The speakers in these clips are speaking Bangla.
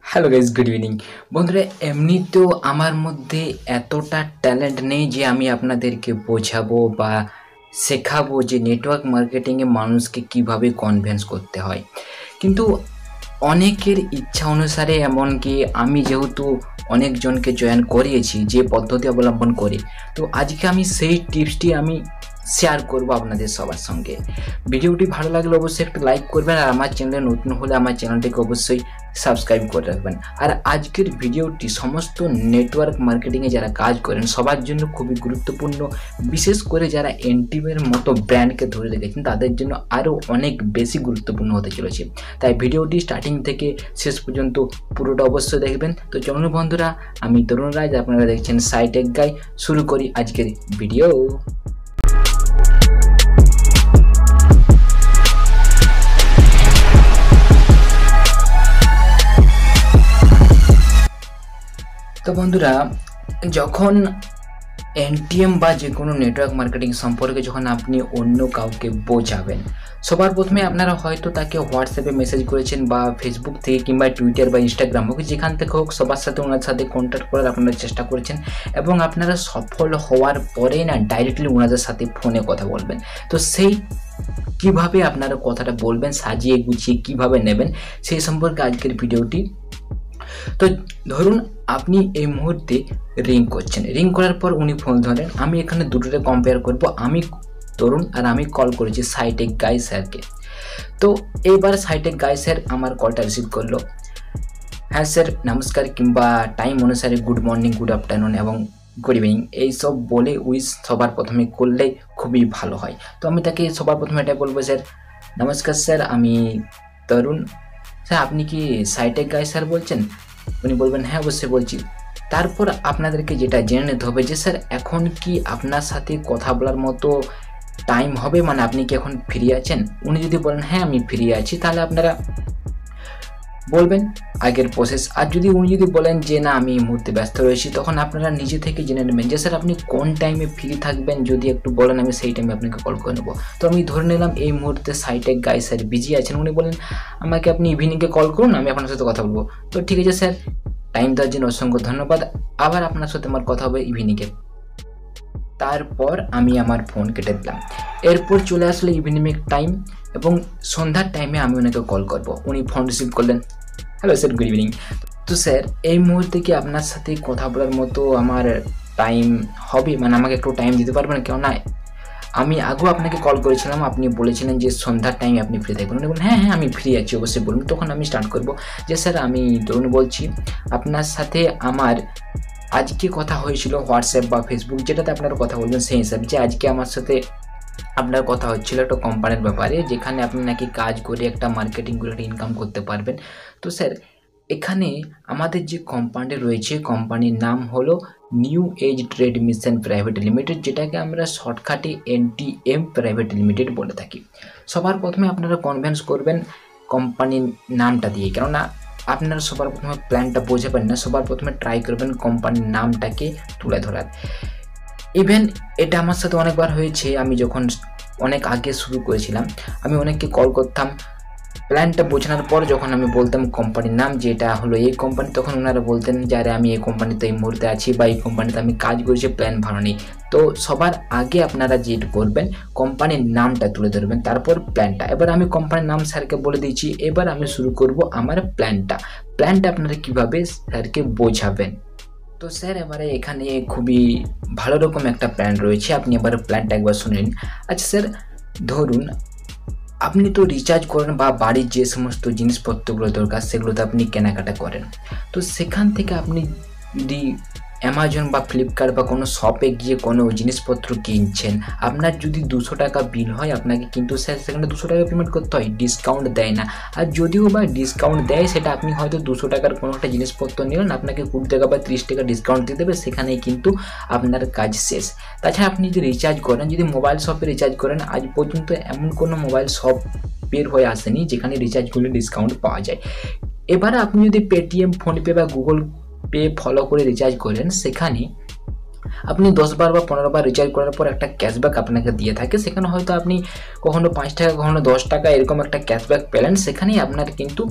Hello guys, good evening. বন্ধুরা, এমনিতেও আমার মধ্যে এতটা ট্যালেন্ট নেই যে আমি আপনাদেরকে বোঝাবো বা শেখাবো যে নেটওয়ার্ক মার্কেটিংয়ে মানুষকে কিভাবে কনভিন্স করতে হয়। কিন্তু অনেকের ইচ্ছা অনুসারে, এমনকি আমি যেহেতু অনেকজনকে জয়েন করিয়েছি যে পদ্ধতি অবলম্বন করে, তো আজকে আমি সেই টিপসটি আমি শেয়ার করবো আপনাদের সবার সঙ্গে। ভিডিওটি ভালো লাগলে অবশ্যই একটু লাইক করবেন, আর আমার চ্যানেলে নতুন হলে আমার চ্যানেলটিকে অবশ্যই সাবস্ক্রাইব করে রাখবেন। আর আজকের ভিডিওটি সমস্ত নেটওয়ার্ক মার্কেটিংয়ে যারা কাজ করেন সবার জন্য খুবই গুরুত্বপূর্ণ, বিশেষ করে যারা এনটিএমের মতো ব্র্যান্ডকে ধরে রেখেছেন তাদের জন্য আরও অনেক বেশি গুরুত্বপূর্ণ হতে চলেছে। তাই ভিডিওটি স্টার্টিং থেকে শেষ পর্যন্ত পুরোটা অবশ্যই দেখবেন। তো চলুন বন্ধুরা, আমি তরুণ রাজ, আপনারা দেখছেন সাইটেক গাই। শুরু করি আজকের ভিডিও। তো বন্ধুরা, যখন এনটিএম বা যে কোনো নেটওয়ার্ক মার্কেটিং সম্পর্কে যখন আপনি অন্য কাউকে বোঝাবেন, সবার প্রথমে আপনারা হয়তো তাকে হোয়াটসঅ্যাপে মেসেজ করেছেন বা ফেসবুক থেকে কিংবা টুইটার বা ইনস্টাগ্রাম হোক, যেখান থেকে হোক সবার সাথে ওনার সাথে কন্ট্যাক্ট করার আপনারা চেষ্টা করেছেন, এবং আপনারা সফল হওয়ার পরেই না ডাইরেক্টলি ওনাদের সাথে ফোনে কথা বলবেন। তো সেই কিভাবে আপনারা কথাটা বলবেন, সাজিয়ে গুছিয়ে কিভাবে নেবেন, সেই সম্পর্কে আজকের ভিডিওটি। তো ধরুন আপনি এই মুহূর্তে রিং করছেন, রিং করার পর উনি ফোন ধরেন। আমি এখানে দুটোতে কম্পেয়ার করব, আমি তরুণ আর আমি কল করেছি সাইটেক গাই স্যারকে। তো এবার সাইটেক গাই স্যার আমার কলটা রিসিভ করলো। হ্যাঁ স্যার, নমস্কার, কিংবা টাইম অনুসারে গুড মর্নিং, গুড আফটারনুন এবং গুড ইভিনিং এইসব বলে উইশ সবার প্রথমে করলে খুবই ভালো হয়। তো আমি তাকে সবার প্রথমে এটা বলবো, স্যার নমস্কার স্যার, আমি তরুণ। স্যার আপনি কি সাইটেক গাই স্যার বলছেন? উনি বলবেন হ্যাঁ অবশ্যই বলছি। তারপর আপনাদেরকে যেটা জেনে নিতে হবে যে স্যার এখন কি আপনার সাথে কথা বলার মতো টাইম হবে, মানে আপনি কি এখন ফ্রি আছেন? উনি যদি বলেন হ্যাঁ আমি ফ্রি আছি, তাহলে আপনারা বলবেন আগের প্রসেস। আর উনি যদি বলেন যে না আমি এই মুহূর্তে ব্যস্ত রয়েছি, তখন আপনারা নিজে থেকে জেনে নেবেন যে স্যার আপনি কোন টাইমে ফ্রি থাকবেন, যদি একটু বলেন আমি সেই টাইমে আপনাকে কল করে নেবো। তো আমি ধরে নিলাম এই মুহূর্তে সাইটেক গাই স্যার বিজি আছেন, উনি বলেন আমাকে আপনি ইভিনিংয়ে কল করুন, আমি আপনার সাথে কথা বলবো। তো ঠিক আছে স্যার, টাইম দেওয়ার জন্য অসংখ্য ধন্যবাদ, আবার আপনার সাথে আমার কথা হবে ইভিনিংয়ে। তারপর আমি আমার ফোন কেটে দিলাম। এরপর চলে আসলে ইভিনিং টাইম এবং সন্ধ্যার টাইমে আমি ওনাকে কল করব। উনি ফোন রিসিভ করলেন, হ্যালো স্যার, গুড ইভিনিং। তো স্যার এই মুহূর্তে কি আপনার সাথে কথা বলার মতো আমার টাইম হবে, মানে আমাকে একটু টাইম দিতে পারবেন? কেননা আমি আগেও আপনাকে কল করেছিলাম, আপনি বলেছিলেন যে সন্ধ্যার টাইমে আপনি ফ্রি থাকবেন। উনি বলুন হ্যাঁ হ্যাঁ আমি ফ্রি আছি, অবশ্যই বলুন। তখন আমি স্টার্ট করব যে স্যার আমি তরুণ বলছি, আপনার সাথে আমার আজকে কথা হয়েছিল হোয়াটসঅ্যাপ বা ফেসবুক, যেটাতে আপনারা কথা বলবেন সেই হিসাবে, যে আজকে আমার সাথে আপনার কথা হচ্ছিল একটা কোম্পানির ব্যাপারে, যেখানে আপনি নাকি কাজ করে একটা মার্কেটিং করে একটা ইনকাম করতে পারবেন। তো স্যার এখানে আমাদের যে কোম্পানি রয়েছে, কোম্পানির নাম হলো New Age Trade Mission Private Limited, যেটাকে আমরা শর্টকাটে এনটিএম প্রাইভেট লিমিটেড বলে থাকি। সবার প্রথমে আপনারা কনভিন্স করবেন কোম্পানির নামটা দিয়ে, কেননা আপনারা সবার প্রথমে প্ল্যানটা বোঝাবেন না, সবার প্রথমে ট্রাই করবেন কোম্পানির নামটাকে তুলে ধরার। ইভেন এটা আমার সাথে অনেকবার হয়েছে, আমি যখন অনেক আগে শুরু করেছিলাম আমি অনেককে কল করতাম, প্ল্যানটা বোঝানোর পর যখন আমি বলতাম কোম্পানির নাম যেটা হলো এই কোম্পানি, তখন ওনারা বলতেন যে আরে আমি এই কোম্পানিতে এই মুহূর্তে আছি বা এই কোম্পানিতে আমি কাজ করেছি, প্ল্যান ভালো নেই। তো সবার আগে আপনারা যেটা করবেন কোম্পানির নামটা তুলে ধরবেন, তারপর প্ল্যানটা। এবার আমি কোম্পানির নাম স্যারকে বলে দিয়েছি, এবার আমি শুরু করব আমার প্ল্যানটা আপনারা কীভাবে স্যারকে বোঝাবেন। তো স্যার এবারে এখানে খুবই ভালো রকম একটা প্ল্যান রয়েছে, আপনি এবার প্ল্যানটা একবার শুনে নিন। আচ্ছা স্যার, ধরুন আপনি তো রিচার্জ করেন বা বাড়ির যে সমস্ত জিনিসপত্রগুলো দরকার সেগুলোতে আপনি কেনাকাটা করেন। তো সেখান থেকে আপনি যদি অ্যামাজন বা ফ্লিপকার্ট বা কোনো শপে গিয়ে কোনো জিনিসপত্র কিনছেন, আপনার যদি 200 টাকা বিল হয় আপনাকে কিন্তু স্যার সেখানে 200 টাকা পেমেন্ট করতে হয়, ডিসকাউন্ট দেয় না। আর যদিও বা ডিসকাউন্ট দেয়, সেটা আপনি হয়তো 200 টাকার কোনো একটা জিনিসপত্র নিলেন, আপনাকে 20 টাকা বা 30 টাকা ডিসকাউন্ট দিয়ে দেবে, সেখানেই কিন্তু আপনার কাজ শেষ। তাছাড়া আপনি যদি রিচার্জ করেন, যদি মোবাইল শপে রিচার্জ করেন, আজ পর্যন্ত এমন কোনো মোবাইল শপ বের হয়ে আসেনি যেখানে রিচার্জ করলে ডিসকাউন্ট পাওয়া যায়। এবারে আপনি যদি পেটিএম, ফোনপে বা গুগল পে ফলো করে রিচার্জ করেন, সেখানে আপনি 10 বার বা 15 বার রিচার্জ করার পর একটা ক্যাশব্যাক আপনাকে দিয়ে থাকে, সেখানে হয়তো আপনি কখনো 5 টাকা কখনো 10 টাকা এরকম একটা ক্যাশব্যাক পেলেন, সেখানেই আপনার কিন্তু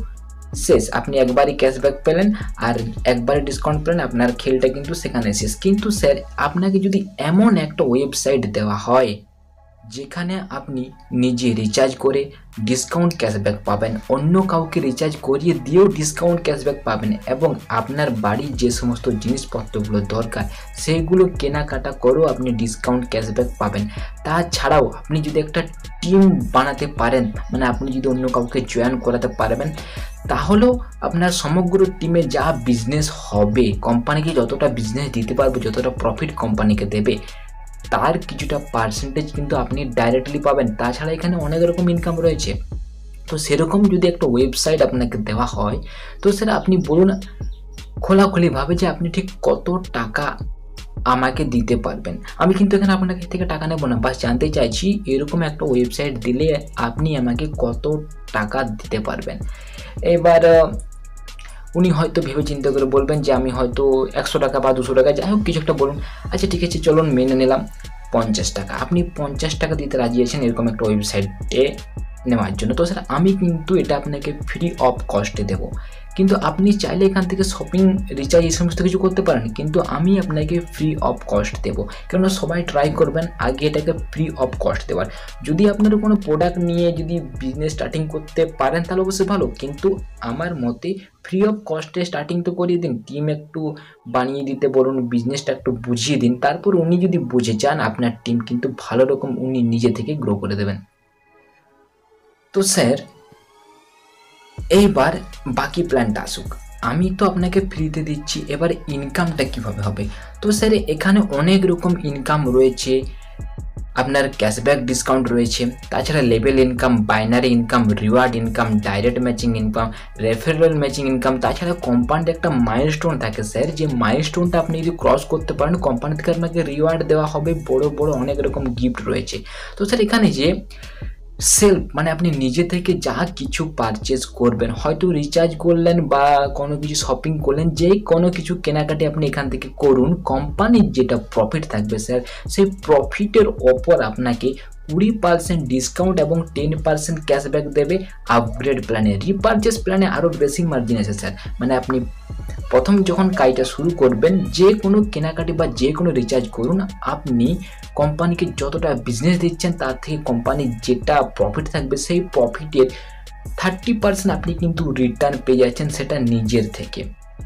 শেষ। আপনি একবারই ক্যাশব্যাক পেলেন আর একবারই ডিসকাউন্ট পেলেন, আপনার খেলটা কিন্তু সেখানে শেষ। কিন্তু স্যার আপনাকে যদি এমন একটা ওয়েবসাইট দেওয়া হয় যেখানে আপনি নিজে রিচার্জ করে ডিসকাউন্ট ক্যাশব্যাক পাবেন, অন্য কাউকে রিচার্জ করিয়ে দিয়েও ডিসকাউন্ট ক্যাশব্যাক পাবেন, এবং আপনার বাড়ির যে সমস্ত জিনিসপত্রগুলো দরকার সেইগুলো কেনাকাটা করেও আপনি ডিসকাউন্ট ক্যাশব্যাক পাবেন। তাছাড়াও আপনি যদি একটা টিম বানাতে পারেন, মানে আপনি যদি অন্য কাউকে জয়েন করাতে পারবেন, তাহলেও আপনার সমগ্র টিমে যা বিজনেস হবে, কোম্পানিকে যতটা বিজনেস দিতে পারবে, যতটা প্রফিট কোম্পানিকে দেবে, তার কিছুটা পার্সেন্টেজ কিন্তু আপনি ডাইরেক্টলি পাবেন। তাছাড়া এখানে অনেক রকম ইনকাম রয়েছে। তো সেরকম যদি একটা ওয়েবসাইট আপনাকে দেওয়া হয়, তো সেটা আপনি বলুন খোলাখুলিভাবে যে আপনি ঠিক কত টাকা আমাকে দিতে পারবেন। আমি কিন্তু এখানে আপনার কাছ থেকে টাকা নেব না, বাস জানতে চাইছি এরকম একটা ওয়েবসাইট দিলে আপনি আমাকে কত টাকা দিতে পারবেন। এবার উনি হয়তো ভেবে চিন্তা করে বলবেন যে আমি হয়তো 100 টাকা বা 200 টাকা, যাই হোক কিছু একটা বলুন। আচ্ছা ঠিক আছে, চলুন মেনে নিলাম 50 টাকা। আপনি 50 টাকা দিতে রাজি আছেন এরকম একটা ওয়েবসাইটে নেওয়ার জন্য। তো স্যার আমি কিন্তু এটা আপনাকে ফ্রি অফ কস্টে দেবো, কিন্তু আপনি চাইলে এখান থেকে শপিং, রিচার্জ এই সমস্ত কিছু করতে পারেন, কিন্তু আমি আপনাকে ফ্রি অফ কস্ট দেবো। কেননা সবাই ট্রাই করবেন আগে এটাকে ফ্রি অফ কস্ট দেওয়ার। যদি আপনারা কোনো প্রোডাক্ট নিয়ে যদি বিজনেস স্টার্টিং করতে পারেন তাহলে অবশ্যই ভালো, কিন্তু আমার মতে ফ্রি অফ কস্টে স্টার্টিং তো করিয়ে দিন, টিম একটু বানিয়ে দিতে বলুন, বিজনেসটা একটু বুঝিয়ে দিন, তারপর উনি যদি বুঝে যান আপনার টিম কিন্তু ভালো রকম উনি নিজে থেকে গ্রো করে দেবেন। তো স্যার এইবার বাকি প্ল্যানটা আসুক। আমি তো আপনাকে ফ্রিতে দিচ্ছি, এবার ইনকামটা কিভাবে হবে? তো স্যার এখানে অনেক রকম ইনকাম রয়েছে। আপনার ক্যাশব্যাক ডিসকাউন্ট রয়েছে, তাছাড়া level income, binary income, reward income, direct matching income, referral matching income. তাছাড়া কোম্পানির একটা মাইলস্টোন থাকে স্যার, যে মাইলস্টোনটা আপনি যদি ক্রস করতে পারেন কোম্পানি থেকে আপনাকে রিওয়ার্ড দেওয়া হবে, বড় বড় অনেক রকম গিফট রয়েছে। তো স্যার এখানে যে সেলফ, মানে আপনি নিজে থেকে যা কিছু পারচেজ করবেন, হয়তো রিচার্জ করলেন বা কোনো কিছু শপিং করলেন, যে কোনো কিছু কেনাকাটি আপনি এখান থেকে করুন, কোম্পানির যেটা প্রফিট থাকবে স্যার, সেই প্রফিটের ওপর আপনাকে 20% ডিসকাউন্ট এবং 10% ক্যাশব্যাক দেবে আপগ্রেড প্ল্যানে। রিপারচেস প্ল্যানে আরও বেশি মার্জিন আছে স্যার, মানে আপনি প্রথম যখন কাজটা শুরু করবেন, যে কোনো কেনাকাটি বা যে কোনো রিচার্জ করুন, আপনি কোম্পানিকে যতটা বিজনেস দিচ্ছেন তার থেকে কোম্পানির যেটা প্রফিট থাকবে সেই প্রফিটের 30% আপনি কিন্তু রিটার্ন পেয়ে যাচ্ছেন, সেটা নিজের থেকে।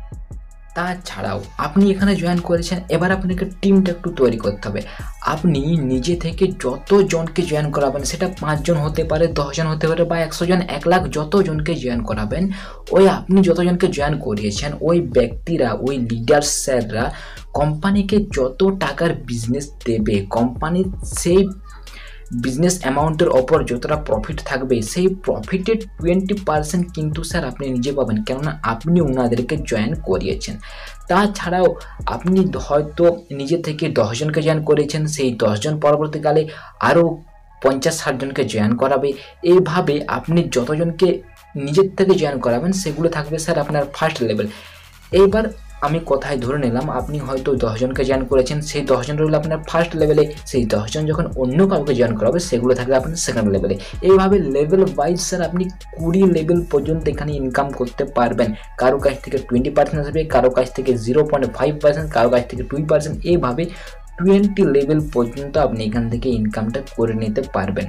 তাছাড়াও আপনি এখানে জয়েন করেছেন, এবার আপনাকে টিমটা একটু তৈরি করতে হবে। আপনি নিজে থেকে যতজনকে জয়েন করাবেন, সেটা 5 জন হতে পারে, 10 জন হতে পারে, বা 100 জন, 1 লাখ, যতজনকে জয়েন করাবেন, ওই আপনি যতজনকে জয়েন করিয়েছেন ওই ব্যক্তিরা, ওই লিডার স্যাররা কোম্পানিকে যত টাকার বিজনেস দেবে, কোম্পানির সেই বিজনেস অ্যামাউন্টের ওপর যতটা প্রফিট থাকবে, সেই প্রফিটের 20% কিন্তু স্যার আপনি নিজে পাবেন, কেননা আপনি ওনাদেরকে জয়েন করিয়েছেন। তাছাড়াও আপনি হয়তো নিজে থেকে 10 জনকে জয়েন করেছেন, সেই 10 জন পরবর্তীকালে আরও 50-60 জনকে জয়েন করাবে। এইভাবে আপনি যতজনকে নিজের থেকে জয়েন করাবেন সেগুলো থাকবে স্যার আপনার ফার্স্ট লেভেল। এইবার আমি কথায় ধরে নিলাম আপনি হয়তো 10 জনকে জয়েন করেছেন, সেই 10 জন রইল আপনার ফার্স্ট লেভেলে, সেই 10 জন যখন অন্য কাউকে জয়েন করাবে সেগুলো থাকবে আপনার সেকেন্ড লেভেলে। এইভাবে লেভেল ওয়াইজ স্যার আপনি 20 লেভেল পর্যন্ত এখানে ইনকাম করতে পারবেন। কারো কাছ থেকে 20% আসবে, কারো কাছ থেকে 0.5%, কারো কাছ থেকে 2%, এইভাবে 20 লেভেল পর্যন্ত আপনি এখান থেকে ইনকামটা করে নিতে পারবেন।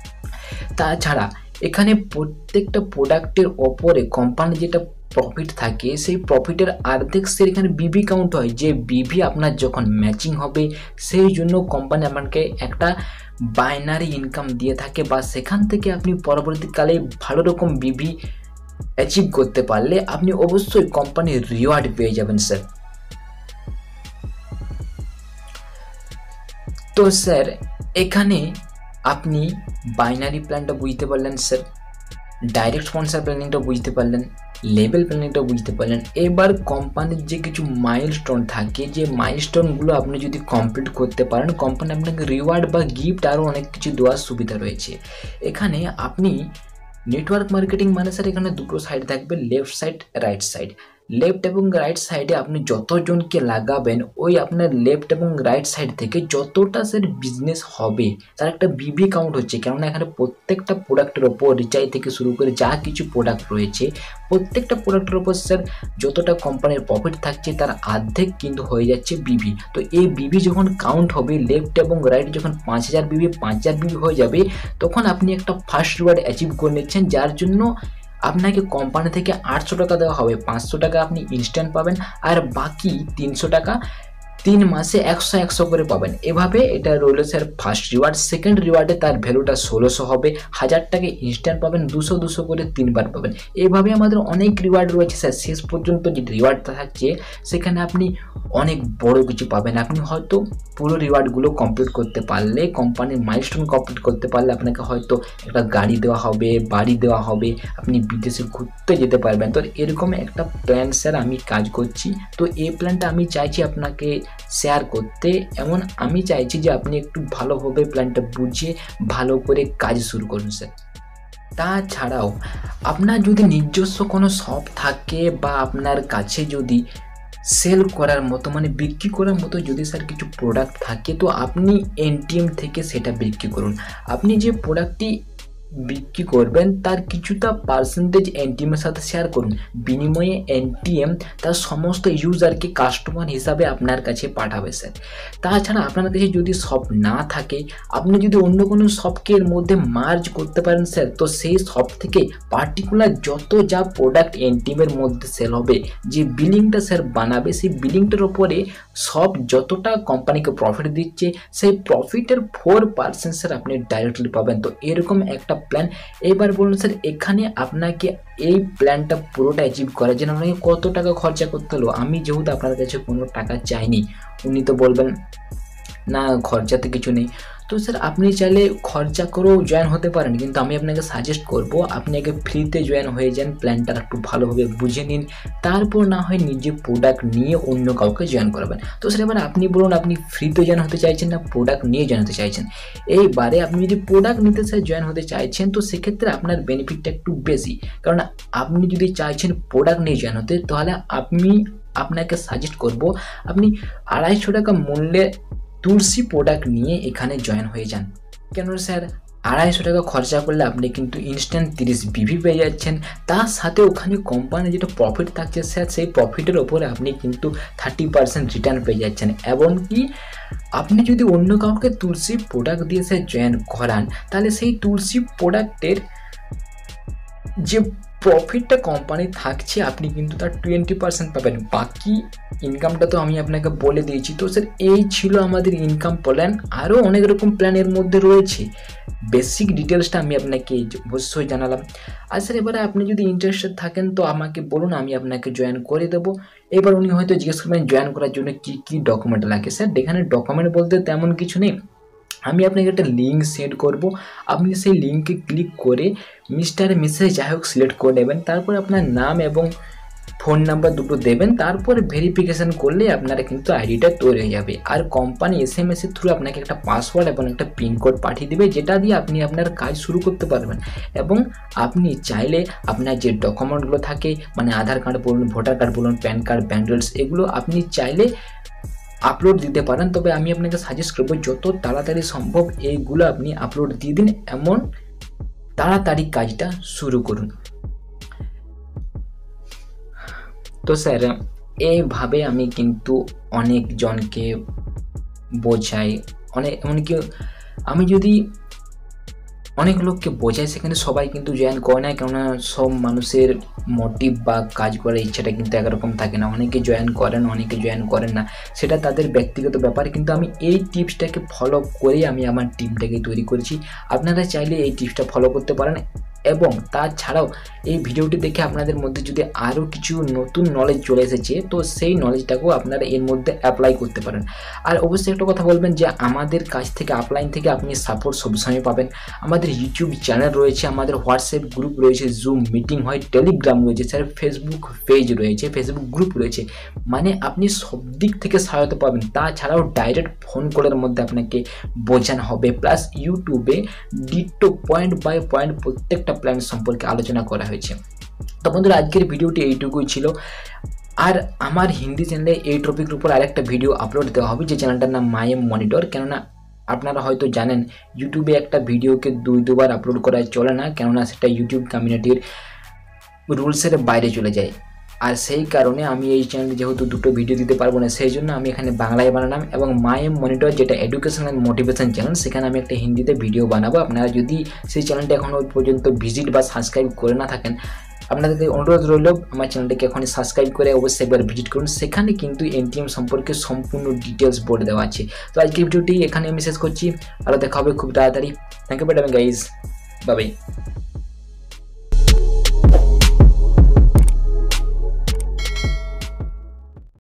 তাছাড়া এখানে প্রত্যেকটা প্রোডাক্টের ওপরে কোম্পানি যেটা প্রফিট থাকে, সেই প্রফিটের অর্ধেক স্যার এখানে বিবি কাউন্ট হয়, যে বিবি আপনার যখন ম্যাচিং হবে সেই জন্য কোম্পানি আপনাকে একটা বাইনারি ইনকাম দিয়ে থাকে, বা সেখান থেকে আপনি পরবর্তীকালে ভালো রকম বিবি অ্যাচিভ করতে পারলে আপনি অবশ্যই কোম্পানির রিওয়ার্ড পেয়ে যাবেন স্যার। তো স্যার এখানে আপনি বাইনারি প্ল্যানটা বুঝতে পারলেন স্যার, ডাইরেক্ট স্পন্সর প্ল্যানিংটা বুঝতে পারলেন, লেভেল প্ল্যানিংটা বুঝতে পারলেন। এবার কোম্পানির যে কিছু মাইলস্টোন থাকে, যে মাইলস্টোনগুলো আপনি যদি কমপ্লিট করতে পারেন কোম্পানি আপনাকে রিওয়ার্ড বা গিফট আরও অনেক কিছু দেওয়ার সুবিধা রয়েছে। এখানে আপনি নেটওয়ার্ক মার্কেটিং মানে স্যার এখানে দুটো সাইড থাকবে, left side, right side. Left এবং রাইট সাইডে আপনি যতজনকে লাগাবেন ওই আপনার লেফট এবং রাইট সাইড থেকে যতটা স্যার বিজনেস হবে তার একটা বিবি কাউন্ট হচ্ছে। কেননা এখানে প্রত্যেকটা প্রোডাক্টের ওপর রিচার্জ থেকে শুরু করে যা কিছু প্রোডাক্ট রয়েছে প্রত্যেকটা প্রোডাক্টের ওপর স্যার যতটা কোম্পানির প্রফিট থাকছে তার অর্ধেক কিন্তু হয়ে যাচ্ছে বিবি। তো এই বিবি যখন কাউন্ট হবে লেফট এবং রাইট যখন 5000 বিবি 5000 বিবি হয়ে যাবে তখন আপনি একটা ফার্স্ট রিওয়ার্ড অ্যাচিভ করে নিচ্ছেন, যার জন্য আপনাকে কোম্পানি থেকে 800 টাকা দেওয়া হবে, 500 টাকা আপনি ইনস্ট্যান্ট পাবেন আর বাকি 300 টাকা 3 মাসে 100 করে পাবেন। এভাবে এটা রইল স্যার ফার্স্ট রিওয়ার্ড। সেকেন্ড রিওয়ার্ডে তার ভ্যালুটা 1600 হবে, 1000 টাকা ইনস্ট্যান্ট পাবেন, 200 করে 3 বার পাবেন। এভাবে আমাদের অনেক রিওয়ার্ড রয়েছে স্যার। শেষ পর্যন্ত যে রিওয়ার্ডটা থাকছে সেখানে আপনি অনেক বড় কিছু পাবেন। আপনি হয়তো পুরো রিওয়ার্ডগুলো কমপ্লিট করতে পারলে, কোম্পানির মাইলস্টোন কমপ্লিট করতে পারলে আপনাকে হয়তো একটা গাড়ি দেওয়া হবে, বাড়ি দেওয়া হবে, আপনি বিদেশে ঘুরতে যেতে পারবেন। তো এরকম একটা প্ল্যান স্যার আমি কাজ করছি। তো এই প্ল্যানটা আমি চাইছি আপনাকে শেয়ার করতে, এমন আমি চাইছি যে আপনি একটু ভালোভাবে প্ল্যানটা বুঝে ভালো করে কাজ শুরু করুন স্যার। তাছাড়াও আপনার যদি নিজস্ব কোনো শপ থাকে বা আপনার কাছে যদি সেল করার মতো মানে বিক্রি করার মতো যদি স্যার কিছু প্রোডাক্ট থাকে তো আপনি এনটিএম থেকে সেটা বিক্রি করুন। আপনি যে প্রোডাক্টটি বিক্রি করবেন তার কিছুটা পার্সেন্টেজ এনটিএমের সাথে শেয়ার করুন, বিনিময়ে এনটিএম তার সমস্ত ইউজারকে কাস্টমার হিসাবে আপনার কাছে পাঠাবে স্যার। তাছাড়া আপনার কাছে যদি শপ না থাকে আপনি যদি অন্য কোনো শপকে এর মধ্যে মার্জ করতে পারেন স্যার, তো সেই শপ থেকে পার্টিকুলার যত যা প্রোডাক্ট এনটিএমের মধ্যে সেল হবে যে বিলিংটা স্যার বানাবে সেই বিলিংটার ওপরে সব যতটা কোম্পানিকে প্রফিট দিচ্ছে সেই প্রফিটের 4% স্যার আপনি ডাইরেক্টলি পাবেন। তো এরকম একটা প্ল্যান। এবার বলুন স্যার এখানে আপনাকে এই প্ল্যানটা পুরোটা অ্যাচিভ করার জন্য আপনাকে কত টাকা খরচা করতে হলো। আমি যেহেতু আপনার কাছে কোনো টাকা চাইনি, উনি তো বলবেন না খরচাতে কিছু নেই, তো স্যার আপনি চাইলে খরচা করেও জয়েন হতে পারেন, কিন্তু আমি আপনাকে সাজেস্ট করব আপনি আগে ফ্রিতে জয়েন হয়ে যান, প্ল্যানটা একটু ভালোভাবে বুঝে নিন, তারপর না হয় নিজে প্রোডাক্ট নিয়ে অন্য কাউকে জয়েন করাবেন। তো স্যার এবার আপনি বলুন আপনি ফ্রিতে জয়েন হতে চাইছেন না প্রোডাক্ট নিয়ে জয়েন হতে চাইছেন। এইবারে আপনি যদি প্রোডাক্ট নিতে স্যার জয়েন হতে চাইছেন তো সেক্ষেত্রে আপনার বেনিফিটটা একটু বেশি, কারণ আপনি যদি চাইছেন প্রোডাক্ট নিয়ে জয়েন হতে তাহলে আপনাকে সাজেস্ট করব আপনি 250 টাকা মূল্যে তুলসী প্রোডাক্ট নিয়ে এখানে জয়েন হয়ে যান। কেন স্যার 250 টাকা খরচা করলে আপনি কিন্তু ইনস্ট্যান্ট 30 বিভি পেয়ে যাচ্ছেন, তার সাথে ওখানে কোম্পানি যেটা প্রফিট থাকছে স্যার সেই প্রফিটের ওপরে আপনি কিন্তু 30% রিটার্ন পেয়ে যাচ্ছেন। এমনকি আপনি যদি অন্য কাউকে তুলসী প্রোডাক্ট দিয়ে স্যার জয়েন করান তাহলে সেই তুলসী প্রোডাক্টের যে প্রফিটটা কোম্পানি থাকছে আপনি কিন্তু তার 20% পাবেন, বাকি ইনকামটা তো আমি আপনাকে বলে দিয়েছি। তো স্যার এই ছিল আমাদের ইনকাম প্ল্যান, আরও অনেক রকম প্ল্যানের মধ্যে রয়েছে, বেসিক ডিটেলসটা আমি আপনাকে অবশ্যই জানালাম। আর স্যার এবারে আপনি যদি ইন্টারেস্টেড থাকেন তো আমাকে বলুন, আমি আপনাকে জয়েন করে দেবো। এবার উনি হয়তো জিজ্ঞেস করবেন জয়েন করার জন্য কী কী ডকুমেন্ট লাগে। স্যার এখানে ডকুমেন্ট বলতে তেমন কিছু নেই, আমি আপনাকে একটা লিঙ্ক সেন্ড করব, আপনি সেই লিঙ্কে ক্লিক করে মিস্টার মিসেস যাই হোক সিলেক্ট করে নেবেন, তারপর আপনার নাম এবং ফোন নাম্বার দুটো দেবেন, তারপর ভেরিফিকেশান করলে আপনারা কিন্তু আইডিটা তৈরি হয়ে যাবে। আর কোম্পানি SMS এর থ্রু আপনাকে একটা পাসওয়ার্ড এবং একটা পিনকোড পাঠিয়ে দেবে, যেটা দিয়ে আপনি আপনার কাজ শুরু করতে পারবেন। এবং আপনি চাইলে আপনার যে ডকুমেন্টগুলো থাকে মানে আধার কার্ড বলুন, ভোটার কার্ড বলুন, প্যান কার্ড, ব্যাংক ডিটেলস, এগুলো আপনি চাইলে আপলোড দিতে পারেন। তবে আমি আপনাকে সাজেস্ট করবো যত তাড়াতাড়ি সম্ভব এইগুলো আপনি আপলোড দিয়ে দিন, এমন তাড়াতাড়ি কাজটা শুরু করুন। তো স্যার এইভাবে আমি কিন্তু অনেকজনকে বোঝাই, এমনকি আমি যদি অনেক লোককে বোঝাই সেখানে সবাই কিন্তু জয়েন করে না, কেননা সব মানুষের মোটিভ বা কাজ করার ইচ্ছাটা কিন্তু একরকম থাকে না, অনেকে জয়েন করেন অনেকে জয়েন করেন না, সেটা তাদের ব্যক্তিগত ব্যাপার। কিন্তু আমি এই টিপসটাকে ফলো করেই আমি আমার টিমটাকে তৈরি করেছি, আপনারা চাইলে এই টিপসটা ফলো করতে পারেন। এবং তাছাড়াও এই ভিডিওটি দেখে আপনাদের মধ্যে যদি আরও কিছু নতুন নলেজ চলে এসেছে তো সেই নলেজটাকেও আপনারা এর মধ্যে অ্যাপ্লাই করতে পারেন। আর অবশ্যই একটা কথা বলবেন যে আমাদের কাছ থেকে আপলাইন থেকে আপনি সাপোর্ট সবসময় পাবেন। আমাদের ইউটিউব চ্যানেল রয়েছে, আমাদের হোয়াটসঅ্যাপ গ্রুপ রয়েছে, জুম মিটিং হয়, টেলিগ্রাম রয়েছে স্যার, ফেসবুক পেজ রয়েছে, ফেসবুক গ্রুপ রয়েছে, মানে আপনি সব দিক থেকে সহায়তা পাবেন। তাছাড়াও ডাইরেক্ট ফোন কলের মধ্যে আপনাকে বোঝানো হবে, প্লাস ইউটিউবে ডিটো পয়েন্ট বাই পয়েন্ট প্রত্যেকটা প্ল্যান সম্পর্কে আলোচনা করা হয়েছে। তো বন্ধুরা আজকের ভিডিওটি এইটুকুই ছিল। আর আমার হিন্দি চ্যানেলে এই টপিকের উপর আরেকটা ভিডিও আপলোড দেওয়া হবে, যে চ্যানেলটার নাম মাই এম মনিটর। কেননা আপনারা হয়তো জানেন ইউটিউবে একটা ভিডিওকে দুবার আপলোড করা চলে না, কেননা সেটা ইউটিউব কমিউনিটির রুলসের বাইরে চলে যায়। আর সেই কারণে আমি এই চ্যানেলে যেহেতু দুটো ভিডিও দিতে পারবো না, সেই জন্য আমি এখানে বাংলায় বানালাম। এবং মাই এম মনিটর যেটা এডুকেশন অ্যান্ড মোটিভেশন চ্যানেল, সেখানে আমি একটা হিন্দিতে ভিডিও বানাবো। আপনারা যদি সেই চ্যানেলটা এখনও পর্যন্ত ভিজিট বা সাবস্ক্রাইব করে না থাকেন, আপনাদেরকে অনুরোধ রইল আমার চ্যানেলটাকে এখনই সাবস্ক্রাইব করে অবশ্যই একবার ভিজিট করুন। সেখানে কিন্তু এনটিএম সম্পর্কে সম্পূর্ণ ডিটেলস বলে দেওয়া আছে। তো আজকের ভিডিওটি এখানে আমি শেষ করছি, আরও দেখা হবে খুব তাড়াতাড়ি। Thank you for time guys, bye by.